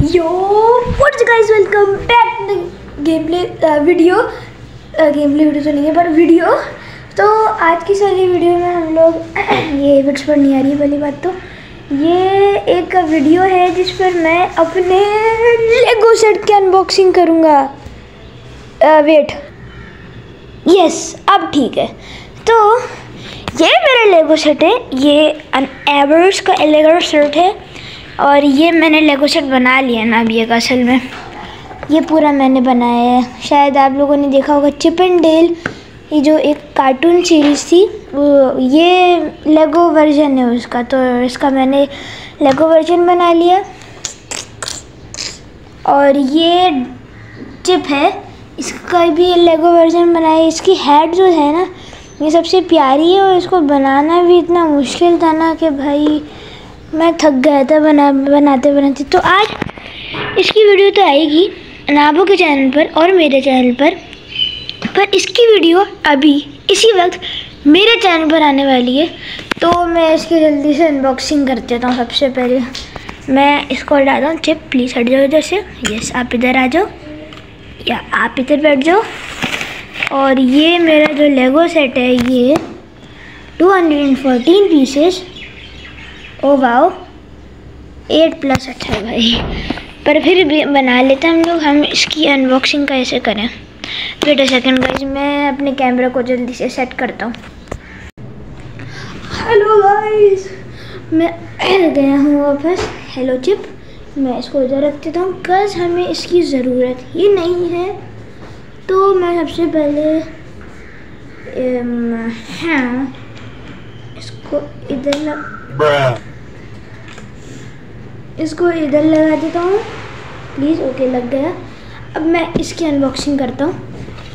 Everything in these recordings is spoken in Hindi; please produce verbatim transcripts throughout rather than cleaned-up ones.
Yo what's guys, welcome back to game play video. Game play video तो नहीं है पर वीडियो। तो आज की सारी वीडियो में हम लोग ये विट्स पर नहीं आ रही है पहली बात। तो ये एक वीडियो है जिस पर मैं अपने लेगो सेट की अनबॉक्सिंग करूँगा। वेट यस अब ठीक है। तो ये मेरा लेगो सेट है, ये अन एवर्स का लेगो सेट है और ये मैंने लेगो सेट बना लिया ना अभी। एक असल में ये पूरा मैंने बनाया है। शायद आप लोगों ने देखा होगा चिप एंड डेल, ये जो एक कार्टून सीरीज़ थी, वो ये लेगो वर्जन है उसका। तो इसका मैंने लेगो वर्जन बना लिया। और ये चिप है, इसका भी लेगो वर्जन बनाया। इसकी हेड जो है ना ये सबसे प्यारी है और इसको बनाना भी इतना मुश्किल था ना कि भाई मैं थक गया था बना बनाते बनाते। तो आज इसकी वीडियो तो आएगी नाबो के चैनल पर और मेरे चैनल पर, पर इसकी वीडियो अभी इसी वक्त मेरे चैनल पर आने वाली है। तो मैं इसकी जल्दी से अनबॉक्सिंग कर देता हूँ। सबसे पहले मैं इसको हटाता हूँ। चिप प्लीज़ हट जाओ इधर से। यस आप इधर आ जाओ या आप इधर बैठ जाओ। और ये मेरा जो लेगो सेट है ये two hundred fourteen pieces. Oh wow eight plus अच्छा है भाई, पर फिर भी बना लेते हैं हम लोग। हम इसकी अनबॉक्सिंग कैसे करें? वेट अ सेकंड गाइस, मैं अपने कैमरा को जल्दी से सेट करता हूँ। हेलो गाइस, मैं गया हूँ वापस। हेलो चिप, मैं इसको इधर रख देता हूँ बिकॉज हमें इसकी ज़रूरत ही नहीं है। तो मैं सबसे पहले हाँ इसको इधर लग इसको इधर लगा देता हूँ प्लीज़। ओके लग गया। अब मैं इसकी अनबॉक्सिंग करता हूँ।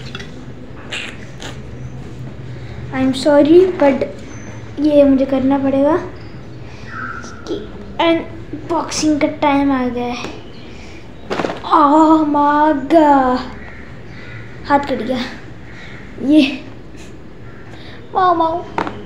आई एम सॉरी बट ये मुझे करना पड़ेगा। इसकी अनबॉक्सिंग का टाइम आ गया है। ओह माय गॉड, हाथ कट गया। ये वाओ वाओ।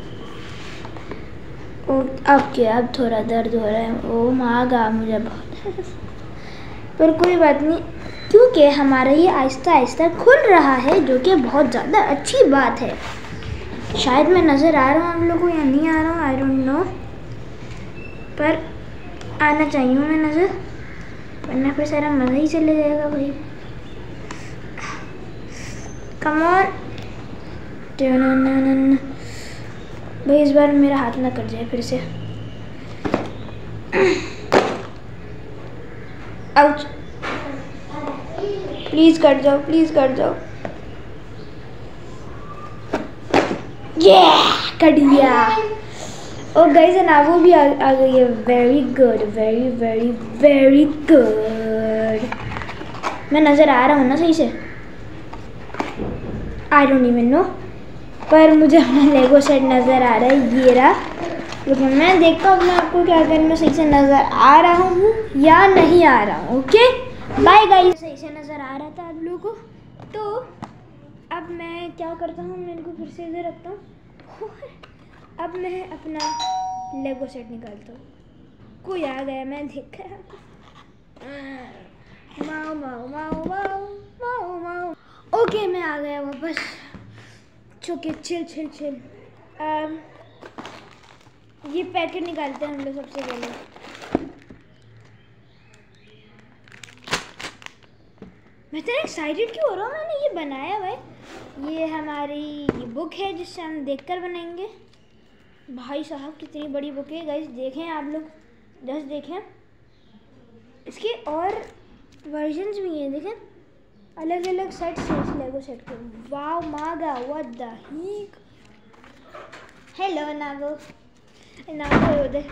अब क्या, अब थोड़ा दर्द हो रहा है। ओ मागा मुझे बहुत पर कोई बात नहीं, क्योंकि हमारा ये आहिस्ता आहिस्ता खुल रहा है, जो कि बहुत ज़्यादा अच्छी बात है। शायद मैं नज़र आ रहा हूँ आप लोगों को या नहीं आ रहा हूँ, आई डोंट नो, पर आना चाहिए मैं नज़र, वरना फिर सारा मज़ा ही चले जाएगा भाई। कम ऑन भाई, इस बार मेरा हाथ ना कट जाए फिर से। आउच, प्लीज कट जाओ, प्लीज कट जाओ। ये कट गया। और गाइस नावो भी आ, आ गई है। Very good, very very very good. मैं नजर आ रहा हूँ ना सही से? आई डोंट इवन नो, पर मुझे अपना लेगो सेट नज़र आ रहा है। ये रहा। लेकिन मैं देखता हूँ मैं आपको क्या अगर मैं सही से नज़र आ रहा हूँ या नहीं आ रहा हूँ। Okay bye guys. सही से नज़र आ रहा था आप लोगों को। तो अब मैं क्या करता हूँ, मैं इनको फिर से इधर रखता हूँ। अब मैं अपना लेगो सेट निकालता हूँ। कोई आ गया, मैं देखा। माओ माओ माओ माओ माओ माओ। ओके मैं आ गया वापस। चुके चिल चिल चिल। um, ये पैकेट निकालते हैं हम लोग सबसे पहले। मैं इतना एक्साइटेड क्यों हो रहा हूँ? मैंने ये बनाया भाई। ये हमारी ये बुक है जिससे हम देखकर बनाएंगे। भाई साहब कितनी बड़ी बुक है गाइस, देखें आप लोग, जस्ट देखें। इसके और वर्जन्स भी हैं, देखें अलग अलग सेट्स हैं इस लेगो सेट के। वाव मागा व्हाट द हीक। हेलो नागो, नागो उधर।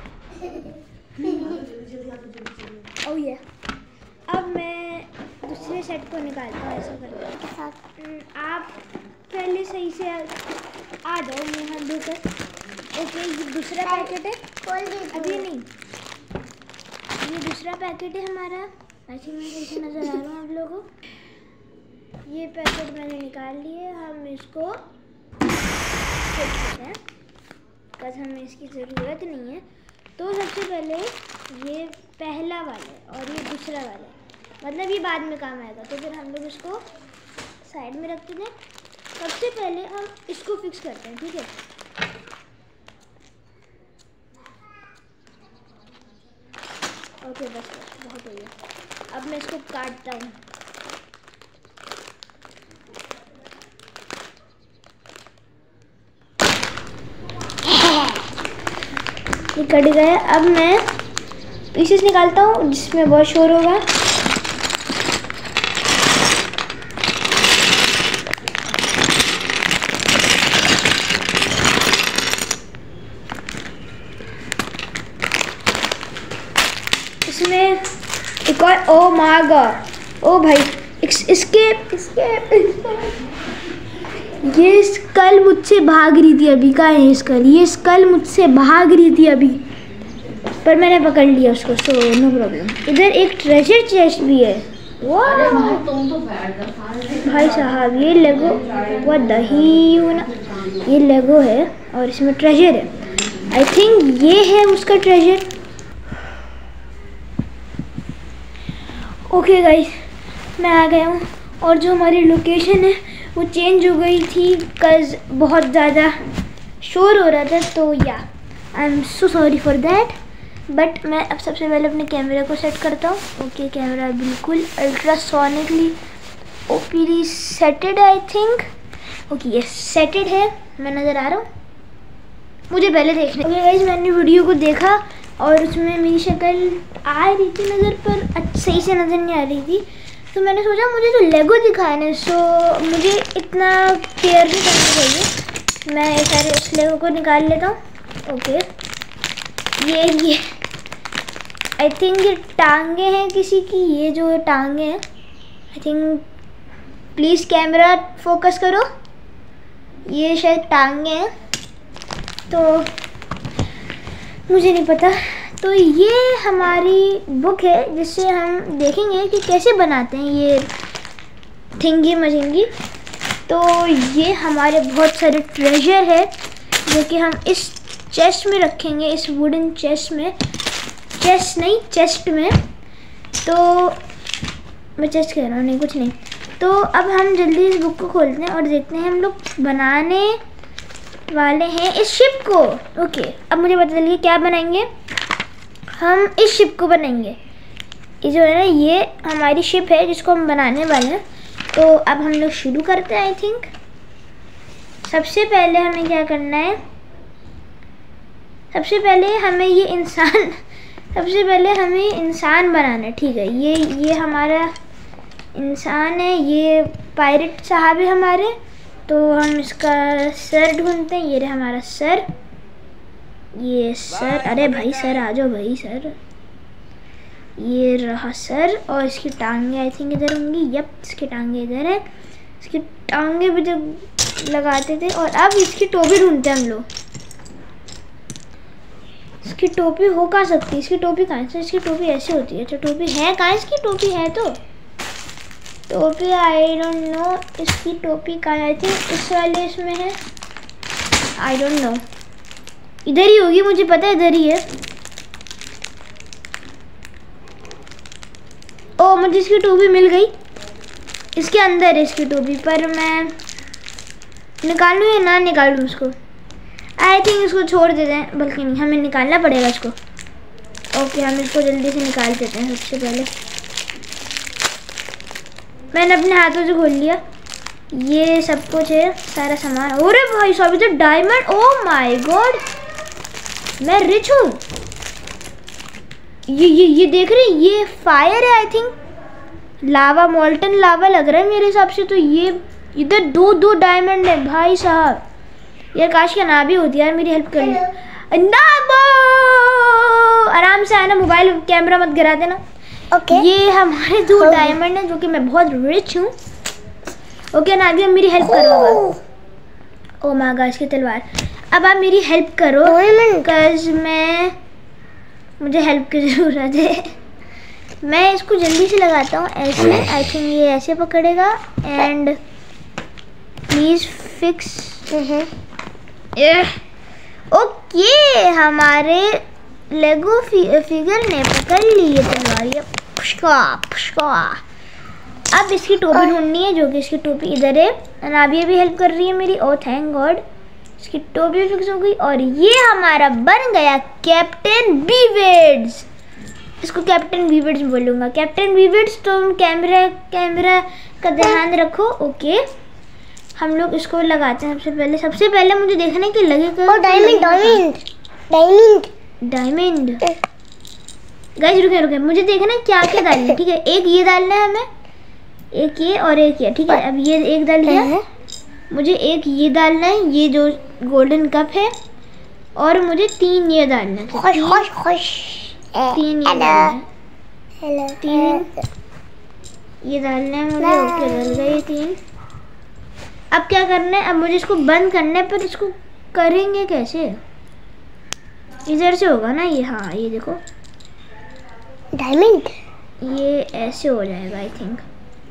ओह ये अब मैं दूसरे सेट को निकालता हूँ ऐसा करके के साथ। आप पहले सही से आ जाओ मुँह हाथ धोकर। ओके ये दूसरा पैकेट है, अभी नहीं, ये दूसरा पैकेट है हमारा। ऐसे मैं सही से नज़र आ रहा हूँ आप लोगों को। ये पैकेट मैंने निकाल लिए। हम इसको फेंक देते हैं बिकॉज हमें इसकी ज़रूरत नहीं है। तो सबसे पहले ये पहला वाला और ये दूसरा दूसरा वाला है, मतलब ये बाद में काम आएगा। तो फिर हम लोग इसको साइड में रखते हैं। सबसे पहले हम इसको फिक्स करते हैं, ठीक है। ओके बस बस बहुत हो गया। अब मैं इसको काटता हूँ। ये कट गया। अब मैं पीसेस निकालता हूँ जिसमें बहुत शोर होगा। इसमें एक और, ओ माय गॉड, ओ भाई इस, इसके इसके ये स्कल मुझसे भाग रही थी अभी। कहाँ है स्कल? ये स्कल मुझसे भाग रही थी अभी, पर मैंने पकड़ लिया उसको, सो नो प्रॉब्लम। इधर एक ट्रेजर चेस्ट भी है। वाह भाई साहब, ये लेगो वो दही ना, ये लेगो है और इसमें ट्रेजर है। आई थिंक ये है उसका ट्रेजर। ओके गाइस, मैं आ गया हूँ और जो हमारी लोकेशन है वो चेंज हो गई थी बिकॉज बहुत ज़्यादा शोर हो रहा था। तो या I am so sorry for that. But मैं अब सबसे पहले अपने कैमरे को सेट करता हूँ। ओके, कैमरा बिल्कुल अल्ट्रासोनिकली ओपीली सेटेड आई थिंक। ओके ये सेटेड है, मैं नज़र आ रहा हूँ, मुझे पहले देखने। ओके गाइस, मैंने वीडियो को देखा और उसमें मेरी शक्ल आ रही थी नज़र पर, सही से नज़र नहीं आ रही थी। तो मैंने सोचा मुझे तो लेगो दिखाने, सो मुझे इतना केयर नहीं करना चाहिए। मैं ये सारे उस लेगो को निकाल लेता हूँ। ओके ये ये आई थिंक ये टांगे हैं किसी की, ये जो टांगे हैं I think. Please camera focus करो, ये शायद टांगे हैं, तो मुझे नहीं पता। तो ये हमारी बुक है जिससे हम देखेंगे कि कैसे बनाते हैं ये थिंगी मजिंगी। तो ये हमारे बहुत सारे ट्रेजर है जो कि हम इस चेस्ट में रखेंगे, इस वुडन चेस्ट में। चेस्ट नहीं, चेस्ट में। तो मैं चेस्ट कह रहा हूँ, नहीं कुछ नहीं। तो अब हम जल्दी इस बुक को खोलते हैं और देखते हैं हम लोग बनाने वाले हैं इस शिप को। ओके, अब मुझे बता चलिए क्या बनाएंगे। हम इस शिप को बनाएंगे। ये जो है ना, ये हमारी शिप है जिसको हम बनाने वाले हैं। तो अब हम लोग शुरू करते हैं। आई थिंक सबसे पहले हमें क्या करना है, सबसे पहले हमें ये इंसान सबसे पहले हमें इंसान बनाना है, ठीक है। ये ये हमारा इंसान है, ये पायरेट साहब है हमारे। तो हम इसका सर ढूंढते हैं। ये रहा हमारा सर, ये सर। अरे भाई सर आ जाओ भाई सर। ये रहा सर और इसकी टांगे आई थिंक इधर होंगी। यप, इसकी टांगे इधर है। इसकी टांगे भी जब लगाते थे। और अब इसकी टोपी ढूंढते हैं हम लोग। इसकी टोपी हो कहाँ सकती है? इसकी टोपी कहाँ से? इसकी टोपी ऐसी होती है। अच्छा टोपी है कहाँ? इसकी टोपी है तो टोपी आई डोंट नो। इसकी टोपी कहाँ है? आई थिंक इस वाले इसमें है, आई डोंट नो। इधर ही होगी, मुझे पता है इधर ही है। ओ मुझे इसकी टोपी मिल गई, इसके अंदर है इसकी टोपी। पर मैं निकालूं या ना निकालूं इसको? आई थिंक इसको छोड़ देते हैं, बल्कि नहीं, हमें निकालना पड़ेगा इसको। ओके, हम इसको जल्दी से निकाल देते हैं। सबसे पहले मैंने अपने हाथों से खोल लिया। ये सब कुछ है, सारा सामान। अरे भाई साहब, इधर डायमंड! ओह माय गॉड, मैं रिच हूँ। ये ये ये देख रहे हैं, ये फायर है आई थिंक, लावा, मोल्टन लावा लग रहा है मेरे हिसाब से। तो ये इधर दो दो डायमंड है भाई साहब। यार काश क्या ना भी होती यार, मेरी हेल्प कर ली ना। आराम से आना, मोबाइल कैमरा मत गिरा देना। Okay okay. ये हमारे दो डायमंड हैं जो कि मैं बहुत रिच हूँ। ओके ना, अभी मेरी हेल्प करो। ओ माय गॉड, इसकी तलवार। अब आप मेरी हेल्प करो बिकॉज मैं मुझे हेल्प की ज़रूरत है। मैं इसको जल्दी से लगाता हूँ ऐसे। आई थिंक ये ऐसे पकड़ेगा एंड प्लीज़ फिक्स। ओके, हमारे लेगो फि, फिगर ने पकड़ ली ये तलवार। फुशका फुशका। अब इसकी टोपी ढूंढनी है, जो कि इसकी टोपी इधर है। अनाबिया भी हेल्प कर रही है मेरी। ओ थैंक गॉड, इसकी टोपी फिक्स हो गई। और ये हमारा बन गया कैप्टन बीवेड्स। इसको कैप्टन बीवेड्स बोलूँगा, कैप्टन बीवेड्स। तो कैमरा कैमरा का ध्यान रखो। ओके, हम लोग इसको लगाते हैं। सबसे पहले सबसे पहले मुझे देखना है कि लगेगा। Diamond diamond diamond diamond. Guys रुके रुके, मुझे देखना है क्या क्या डालना है। ठीक है, एक ये डालना है हमें, एक ये और एक ये। ठीक है, अब ये एक डाल दिया। मुझे एक ये डालना है, ये जो गोल्डन कप है। और मुझे तीन ये डालना है। खुश खुश खुश तीन ये डालना है। तीन ये डालना है मुझे। ओके, डल गए तीन। अब क्या करना है, अब मुझे इसको बंद करना है। पर इसको करेंगे कैसे? इधर से होगा ना ये। हाँ ये देखो डायमंड, ये ऐसे हो जाएगा आई थिंक।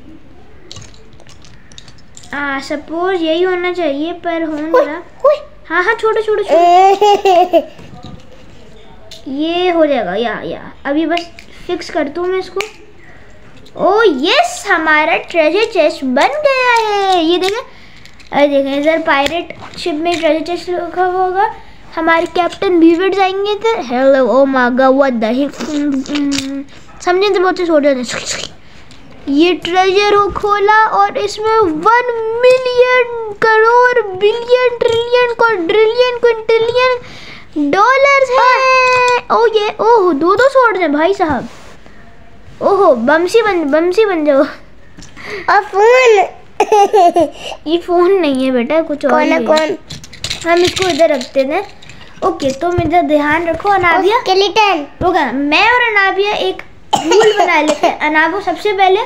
आ सपोज यही होना चाहिए, पर हो नहीं रहा। हाँ हाँ छोटे छोटे छोटे ये हो जाएगा। या या अभी बस फिक्स कर दूँ मैं इसको। ओ यस, हमारा ट्रेजर चेस्ट बन गया है। ये देखें, अरे देखें इधर पायरेट शिप में ट्रेजर चेस्ट रखा हुआ होगा। हमारे कैप्टन बीवेड्स आएंगे तो hello oh my god what the heck, समझे तो बहुत छोटे होते। ये ट्रेजर हो खोला और इसमें one million crore billion trillion quadrillion quintillion dollars है। ओ ये ओह दो दो स्वॉर्ड्स हैं भाई साहब। ओहो बमसी बन बमसी बन जाओ। और फोन ये फोन नहीं है बेटा, कुछ और कौन है कौन? हम इसको इधर रखते थे। ओके, तो मेरा ध्यान रखो अनाबिया। स्केलेटन होगा, मैं और अनाबिया एक रूल बना लेते हैं। अनाबो सबसे पहले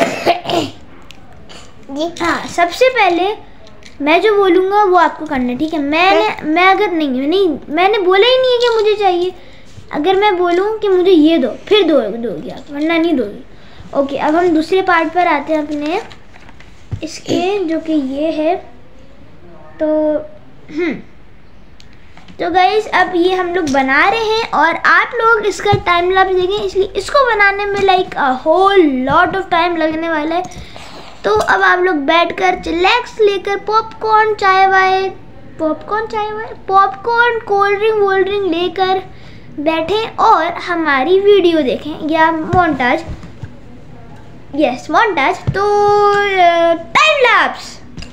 जी हाँ सबसे पहले मैं जो बोलूँगा वो आपको करना है। ठीक है, मैंने मैं अगर नहीं नहीं मैंने बोला ही नहीं है कि मुझे चाहिए। अगर मैं बोलूँ कि मुझे ये दो, फिर दो दोगी आप, वरना नहीं दोगी। ओके, अब हम दूसरे पार्ट पर आते हैं अपने इसके, जो कि ये है। तो हम्म तो गाइस अब ये हम लोग बना रहे हैं और आप लोग इसका टाइम लैप्स देखें, इसलिए इसको बनाने में like a whole lot of time लगने वाला है। तो अब आप लोग बैठकर चिलैक्स लेकर पॉपकॉर्न चाय वाय पॉपकॉर्न चाय वाय पॉपकॉर्न कोल्ड ड्रिंक वोल्ड ड्रिंक लेकर बैठें और हमारी वीडियो देखें या मोन्टाज। Yes montage. तो टाइम लैप्स।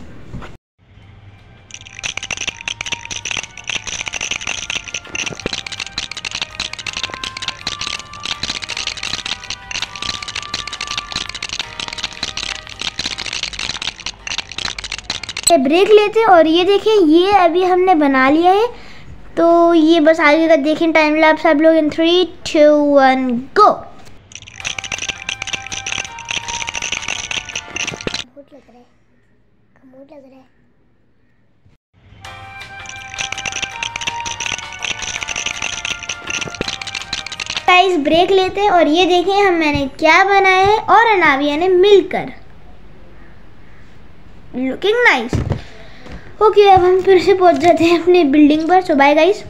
ब्रेक लेते हैं और ये देखें, ये अभी हमने बना लिया है। तो ये बस आगे का देखें टाइम लैप्स आप लोग। In three two one go. लग रहा है, कमोड लग रहा है। गाइस ब्रेक लेते हैं और ये देखें हम मैंने क्या बनाया है और अनाबिया ने मिलकर। Looking nice. ओके, अब हम फिर से पहुंच जाते हैं अपने बिल्डिंग पर। So bye guys.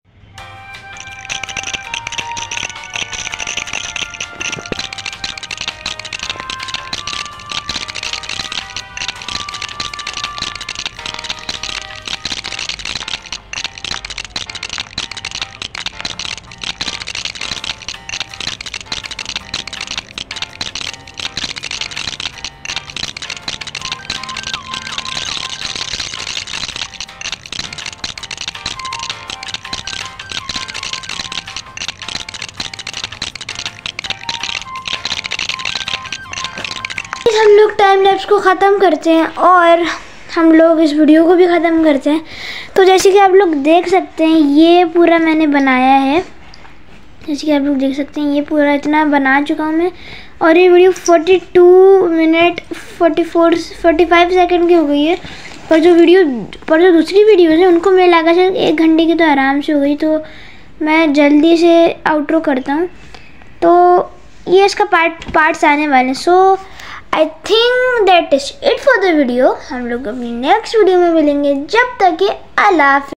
हम लोग टाइम लैप्स को ख़त्म करते हैं और हम लोग इस वीडियो को भी ख़त्म करते हैं। तो जैसे कि आप लोग देख सकते हैं ये पूरा मैंने बनाया है। जैसे कि आप लोग देख सकते हैं ये पूरा इतना बना चुका हूँ मैं। और ये वीडियो बयालीस मिनट चौवालीस पैंतालीस सेकंड की हो गई है। पर जो वीडियो पर जो दूसरी वीडियो है उनको मैं लगा शायद एक घंटे की तो आराम से हो गई। तो मैं जल्दी से आउटरो करता हूँ। तो ये इसका पार्ट पार्ट्स आने वाले हैं। So I think that is it for the video. हम लोग अपनी नेक्स्ट वीडियो में मिलेंगे। जब तक के अल्लाह हाफ़िज़।